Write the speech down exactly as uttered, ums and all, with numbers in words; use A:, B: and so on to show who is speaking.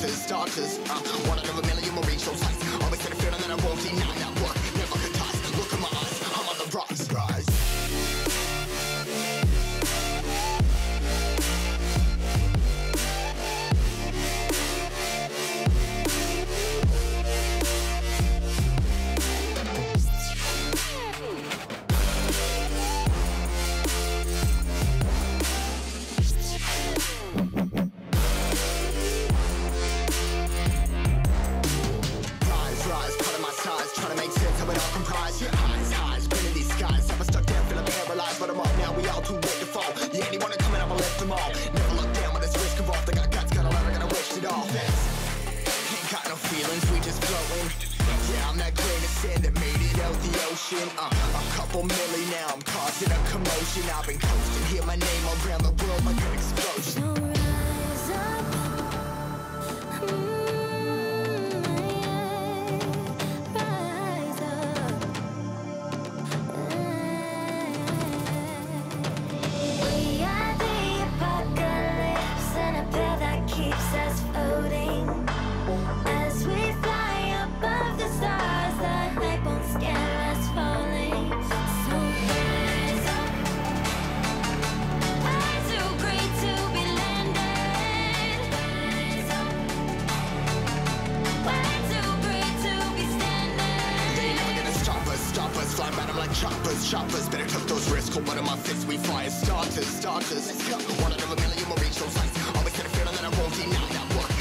A: starters, starters. Uh, one out of a million will reach those heights. Always had a feeling that I won't deny that work. Never could toss. Look in my eyes, I'm on the rise, rise. Uh, a couple milli now, I'm causing a commotion. I've been coasting, hear my name around the world like an explosion.
B: So rise up, mm, yeah, rise up. We are the apocalypse, and a path that keeps us floating. As we fly above the stars, the hype won't scare us.
A: Fly by them like choppers, choppers. Better took those risks. Hold one of my fists, we fire starters, starters. Let's go. One out of a million will reach those heights. Always had a feeling that I won't deny that work.